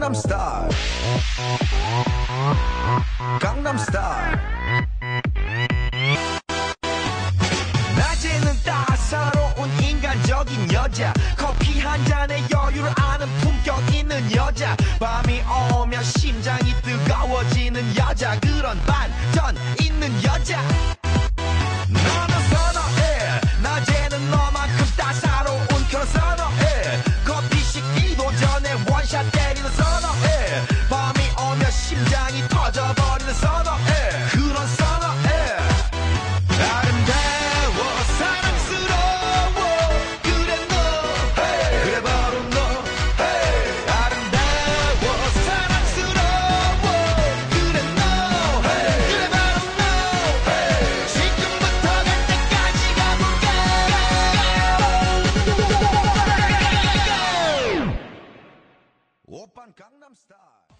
강남스타일 강남스타일 낮에는 따사로운 인간적인 여자 커피 한 잔에 여유를 아는 품격 있는 여자 밤이 오면 심장이 뜨거워지는 여자 그런 반전 있는 여자 너는 선호해 낮에는 너만큼 따사로운 그런 선호해 커피 식기도 전에 원샷 때리는 선호해 밤이 오면 심장이 터져버리는 선호해 그런 선호해 아름다워 사랑스러워 그래 너 hey. 그래 바로 너 hey. 아름다워 사랑스러워 그래 너 hey. 그래 바로 너 hey. 지금부터 갈 때까지 가볼까 오빤 강남스타일